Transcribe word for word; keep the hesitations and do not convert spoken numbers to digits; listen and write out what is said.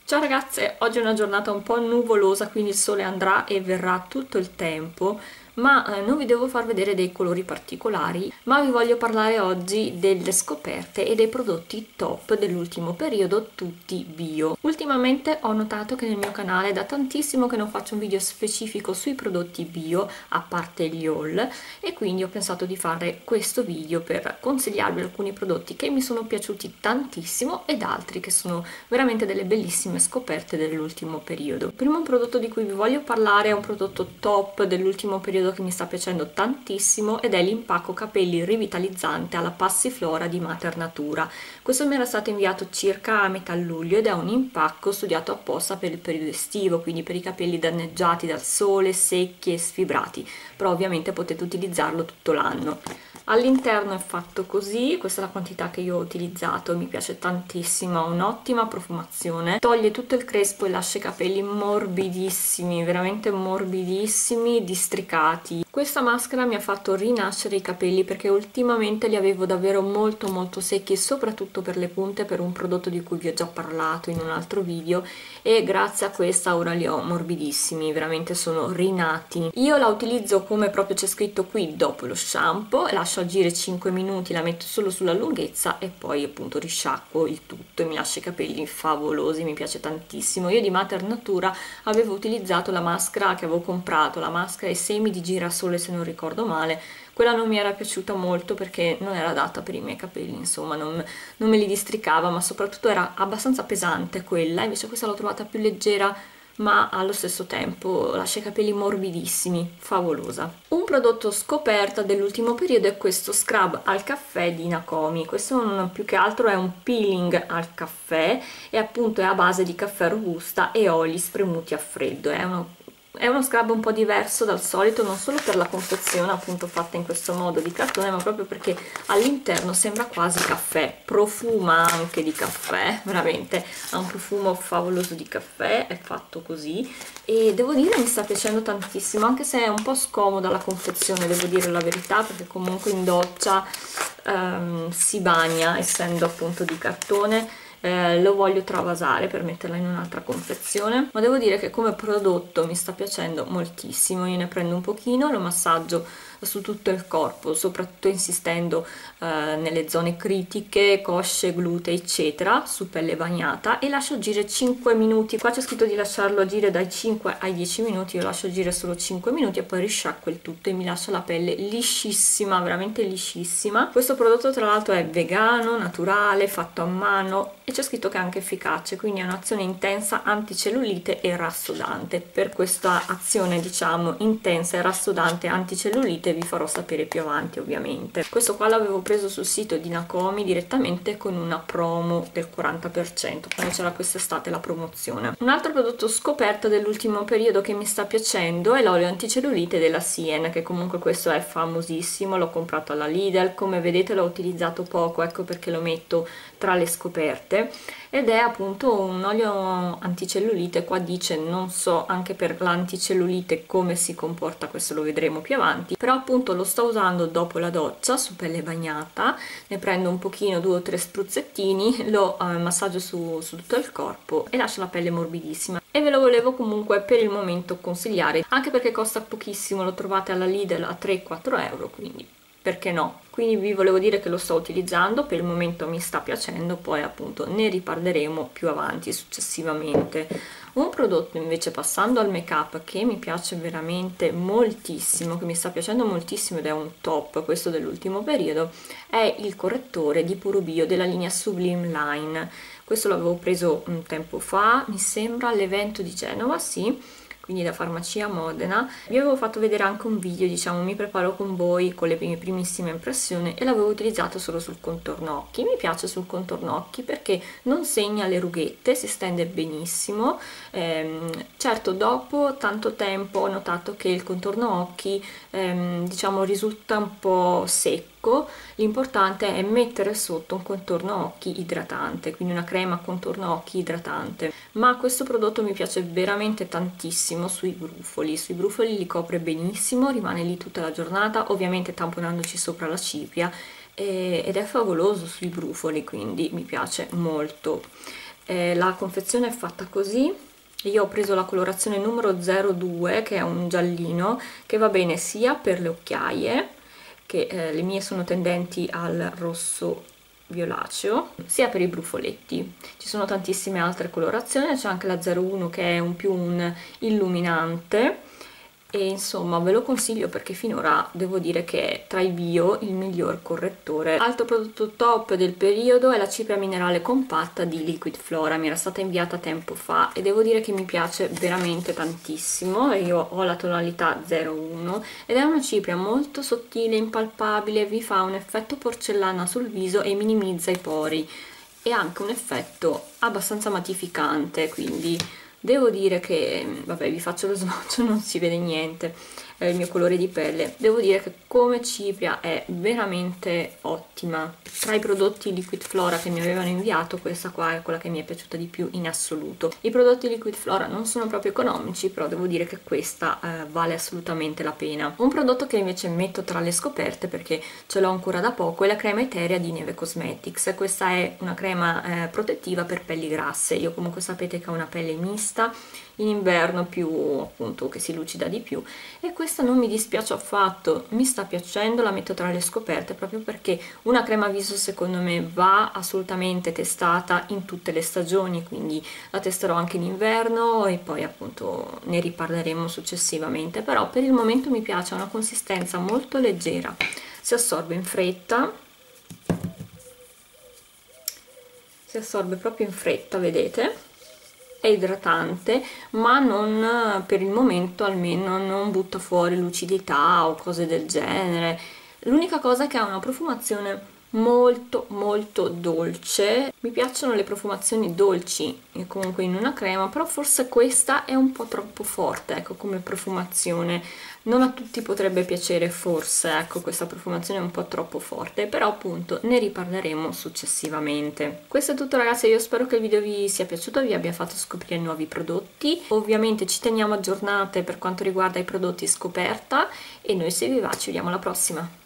Ciao ragazze, oggi è una giornata un po' nuvolosa, quindi il sole andrà e verrà tutto il tempo, ma eh, non vi devo far vedere dei colori particolari, ma vi voglio parlare oggi delle scoperte e dei prodotti top dell'ultimo periodo, tutti bio. Ultimamente ho notato che nel mio canale è da tantissimo che non faccio un video specifico sui prodotti bio, a parte gli haul, e quindi ho pensato di fare questo video per consigliarvi alcuni prodotti che mi sono piaciuti tantissimo ed altri che sono veramente delle bellissime scoperte dell'ultimo periodo. Il primo prodotto di cui vi voglio parlare è un prodotto top dell'ultimo periodo che mi sta piacendo tantissimo ed è l'impacco capelli rivitalizzante alla passiflora di Mater Natura. Questo mi era stato inviato circa a metà luglio ed è un impacco studiato apposta per il periodo estivo, quindi per i capelli danneggiati dal sole, secchi e sfibrati, però ovviamente potete utilizzarlo tutto l'anno. All'interno è fatto così, questa è la quantità che io ho utilizzato, mi piace tantissimo, ha un'ottima profumazione, toglie tutto il crespo e lascia i capelli morbidissimi, veramente morbidissimi, districati. Questa maschera mi ha fatto rinascere i capelli perché ultimamente li avevo davvero molto molto secchi, soprattutto per le punte, per un prodotto di cui vi ho già parlato in un altro video, e grazie a questa ora li ho morbidissimi, veramente sono rinati. Io la utilizzo come proprio c'è scritto qui dopo lo shampoo, lascio agire cinque minuti, la metto solo sulla lunghezza e poi appunto risciacquo il tutto e mi lascia i capelli favolosi, mi piace tantissimo. Io di Mater Natura avevo utilizzato la maschera che avevo comprato, la maschera ai semi di girasole se non ricordo male. Quella non mi era piaciuta molto perché non era adatta per i miei capelli, insomma non, non me li districava, ma soprattutto era abbastanza pesante quella, invece questa l'ho trovata più leggera ma allo stesso tempo lascia i capelli morbidissimi, favolosa. Un prodotto scoperta dell'ultimo periodo è questo scrub al caffè di Nakomi. Questo non, più che altro è un peeling al caffè e appunto è a base di caffè robusta e oli spremuti a freddo. È uno È uno scrub un po' diverso dal solito, non solo per la confezione appunto fatta in questo modo di cartone, ma proprio perché all'interno sembra quasi caffè, profuma anche di caffè, veramente ha un profumo favoloso di caffè, è fatto così e devo dire mi sta piacendo tantissimo, anche se è un po' scomoda la confezione, devo dire la verità, perché comunque in doccia ehm, si bagna essendo appunto di cartone. Eh, lo voglio travasare per metterla in un'altra confezione, ma devo dire che come prodotto mi sta piacendo moltissimo. Io ne prendo un pochino, lo massaggio su tutto il corpo, soprattutto insistendo eh, nelle zone critiche, cosce, glutei eccetera, su pelle bagnata, e lascio agire cinque minuti. Qua c'è scritto di lasciarlo agire dai cinque ai dieci minuti, io lascio agire solo cinque minuti e poi risciacquo il tutto e mi lascia la pelle liscissima, veramente liscissima. Questo prodotto tra l'altro è vegano, naturale, fatto a mano e c'è scritto che è anche efficace, quindi è un'azione intensa anticellulite e rassodante. Per questa azione diciamo intensa e rassodante anticellulite vi farò sapere più avanti ovviamente. Questo qua l'avevo preso sul sito di Nakomi direttamente con una promo del quaranta per cento quando c'era quest'estate la promozione. Un altro prodotto scoperto dell'ultimo periodo che mi sta piacendo è l'olio anticellulite della Sien, che comunque questo è famosissimo, l'ho comprato alla Lidl, come vedete l'ho utilizzato poco, ecco perché lo metto tra le scoperte, ed è appunto un olio anticellulite. Qua dice, non so anche per l'anticellulite come si comporta, questo lo vedremo più avanti, però appunto lo sto usando dopo la doccia su pelle bagnata, ne prendo un pochino, due o tre spruzzettini, lo eh, massaggio su, su tutto il corpo e lascio la pelle morbidissima, e ve lo volevo comunque per il momento consigliare, anche perché costa pochissimo, lo trovate alla Lidl a tre quattro euro, quindi perché no? Quindi vi volevo dire che lo sto utilizzando, per il momento mi sta piacendo, poi appunto ne riparleremo più avanti successivamente. Un prodotto invece, passando al make up, che mi piace veramente moltissimo, che mi sta piacendo moltissimo ed è un top questo dell'ultimo periodo, è il correttore di Puro Bio della linea Sublime Line. Questo l'avevo preso un tempo fa, mi sembra all'evento di Genova, sì, quindi da Farmacia Modena. Vi avevo fatto vedere anche un video, diciamo, mi preparo con voi con le mie primissime impressioni, e l'avevo utilizzato solo sul contorno occhi. Mi piace sul contorno occhi perché non segna le rughette, si stende benissimo. Ehm, certo, dopo tanto tempo ho notato che il contorno occhi ehm, diciamo risulta un po' secco. L'importante è mettere sotto un contorno occhi idratante, quindi una crema contorno occhi idratante, ma questo prodotto mi piace veramente tantissimo sui brufoli. Sui brufoli li copre benissimo, rimane lì tutta la giornata, ovviamente tamponandoci sopra la cipria, ed è favoloso sui brufoli, quindi mi piace molto. Eh, la confezione è fatta così. Io ho preso la colorazione numero zero due, che è un giallino che va bene sia per le occhiaie, che eh, le mie sono tendenti al rosso violaceo, sia per i brufoletti. Ci sono tantissime altre colorazioni, c'è anche la zero uno che è un più un illuminante, e insomma ve lo consiglio perché finora devo dire che è tra i bio il miglior correttore. Altro prodotto top del periodo è la cipria minerale compatta di Liquid Flora, mi era stata inviata tempo fa e devo dire che mi piace veramente tantissimo. Io ho la tonalità zero uno ed è una cipria molto sottile, impalpabile, vi fa un effetto porcellana sul viso e minimizza i pori, e anche un effetto abbastanza matificante, quindi devo dire che, vabbè, vi faccio lo swatch, non si vede niente, è il mio colore di pelle. Devo dire che come cipria è veramente ottima. Tra i prodotti Liquid Flora che mi avevano inviato, questa qua è quella che mi è piaciuta di più in assoluto. I prodotti Liquid Flora non sono proprio economici, però devo dire che questa eh, vale assolutamente la pena. Un prodotto che invece metto tra le scoperte perché ce l'ho ancora da poco è la crema eterea di Neve Cosmetics. Questa è una crema eh, protettiva per pelli grasse. Io comunque sapete che ho una pelle mista, in inverno più appunto che si lucida di più, e questa non mi dispiace affatto, mi sta piacendo, la metto tra le scoperte proprio perché una crema viso secondo me va assolutamente testata in tutte le stagioni, quindi la testerò anche in inverno e poi appunto ne riparleremo successivamente. Però per il momento mi piace, ha una consistenza molto leggera, si assorbe in fretta, si assorbe proprio in fretta, vedete? È idratante, ma non, per il momento almeno, non butta fuori lucidità o cose del genere. L'unica cosa è che ha una profumazione molto molto dolce. Mi piacciono le profumazioni dolci comunque in una crema, però forse questa è un po' troppo forte, ecco, come profumazione. Non a tutti potrebbe piacere forse, ecco, questa profumazione è un po' troppo forte, però appunto ne riparleremo successivamente. Questo è tutto ragazzi, io spero che il video vi sia piaciuto, vi abbia fatto scoprire nuovi prodotti. Ovviamente ci teniamo aggiornate per quanto riguarda i prodotti scoperta e noi se vi va ci vediamo alla prossima.